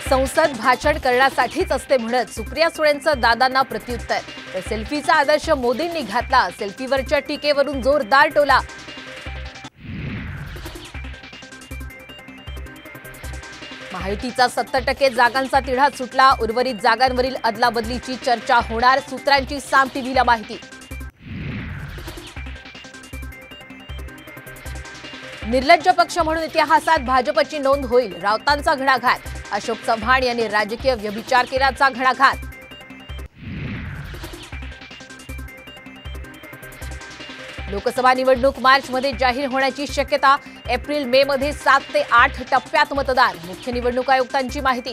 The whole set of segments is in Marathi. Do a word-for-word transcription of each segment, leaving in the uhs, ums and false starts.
संसद भाषण करण्यासाठीच असते म्हणत सुप्रिया सुळेंचं दादांना प्रत्युत्तर। तर सेल्फीचा आदर्श मोदींनी घातला, सेल्फीवरच्या टीकेवरून जोरदार टोला। महायुतीचा सत्तर टक्के जागांचा तिढा सुटला, उर्वरित जागांवरील अदलाबदलीची चर्चा होणार, सूत्रांची साम टीव्हीला माहिती। निर्लज्ज पक्ष म्हणून इतिहासात भाजपची नोंद होईल, राऊतांचा घणाघात। अशोक चव्हाण यांनी राजकीय व्यभिचार केल्याचा घणाघात। लोकसभा निवडणूक मार्च मध्ये जाहीर होण्याची शक्यता, एप्रिल मे मध्ये सात ते आठ टप्प्यात मतदान, मुख्य निवडणूक आयुक्तांची माहिती।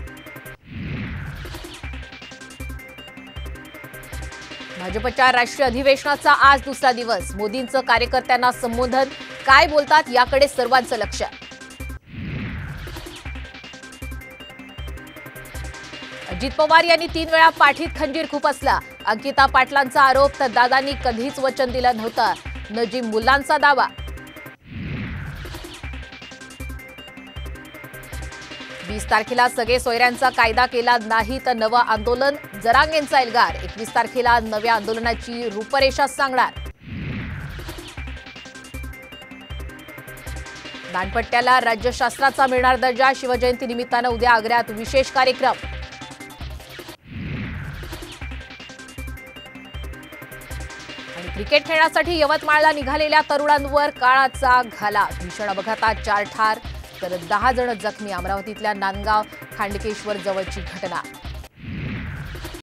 भाजपच्या राष्ट्रीय अधिवेशनाचा आज दुसरा दिवस, मोदींचं कार्यकर्त्यांना संबोधन, काय बोलतात याकडे सर्वांचं लक्ष। अजित पवार यांनी तीन वेळा पाठीत खंजीर खुपसला, अंकिता पाटलांचा आरोप, तर दादांनी कधीच वचन दिलं नव्हतं, नजीम मुल्लांचा दावा। वीस तारखेला सगळे सोयऱ्यांचा कायदा केला नाही तर नवं आंदोलन, जरांगेंचा एल्गार। एकवीस तारखेला नव्या आंदोलनाची रूपरेषा सांगणार। दांडपट्ट्याला राज्यशास्त्राचा मिळणार दर्जा, शिवजयंती निमित्तानं उद्या आग्र्यात विशेष कार्यक्रम। आणि क्रिकेट खेळण्यासाठी यवतमाळला निघालेल्या तरुणांवर काळाचा घाला, भीषण अपघातात चार ठार तर दहा जण जखमी, अमरावतीतल्या नांदगाव खांडकेश्वर जवळची घटना।